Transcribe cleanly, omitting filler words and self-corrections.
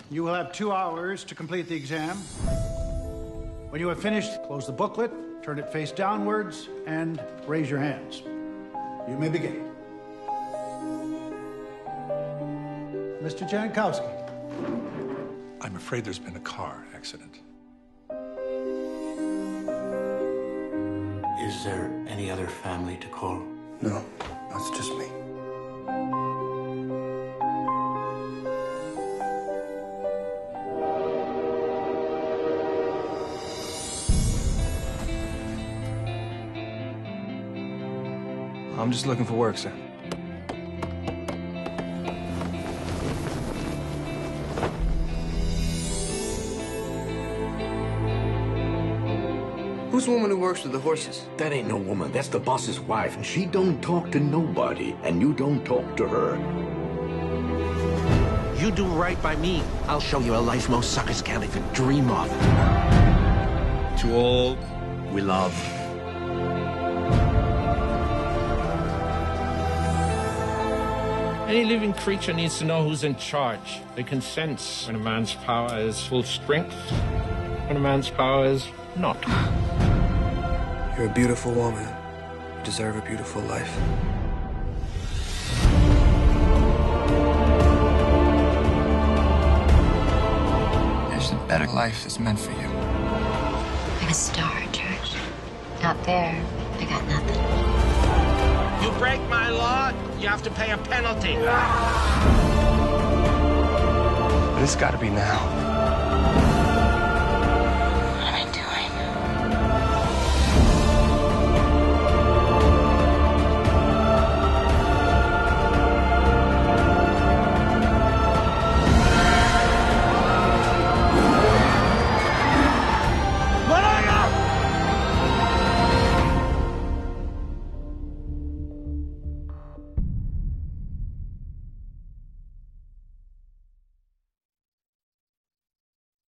You will have 2 hours to complete the exam. When you have finished, close the booklet, turn it face downwards, and raise your hands. You may begin. Mr. Jankowski. I'm afraid there's been a car accident. Is there any other family to call? No, that's just me. I'm just looking for work, sir. Who's the woman who works with the horses? That ain't no woman. That's the boss's wife, and she don't talk to nobody, and you don't talk to her. You do right by me, I'll show you a life most suckers can't even dream of. To all we love. Any living creature needs to know who's in charge. They can sense when a man's power is full strength, when a man's power is not. You're a beautiful woman. You deserve a beautiful life. There's a better life that's meant for you. I'm a star, George. Out there, I got nothing. You break my law, you have to pay a penalty. But it's gotta be now.